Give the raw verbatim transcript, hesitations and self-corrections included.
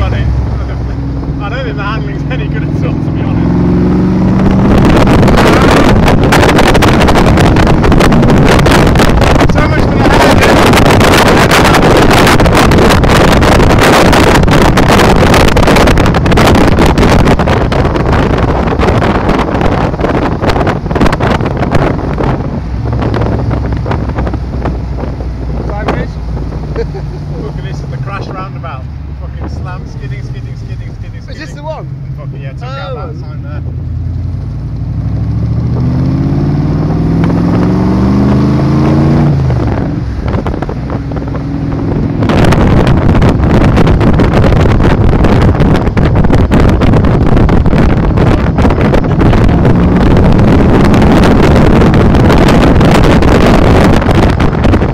on it. I don't think the handling's any good at all, to be honest. So much for the handling. Look at this, the crash roundabout. Fucking slam, skidding, skidding, skidding, skidding, skidding. Is this the one? Fucking yeah, took Oh. out that sign there.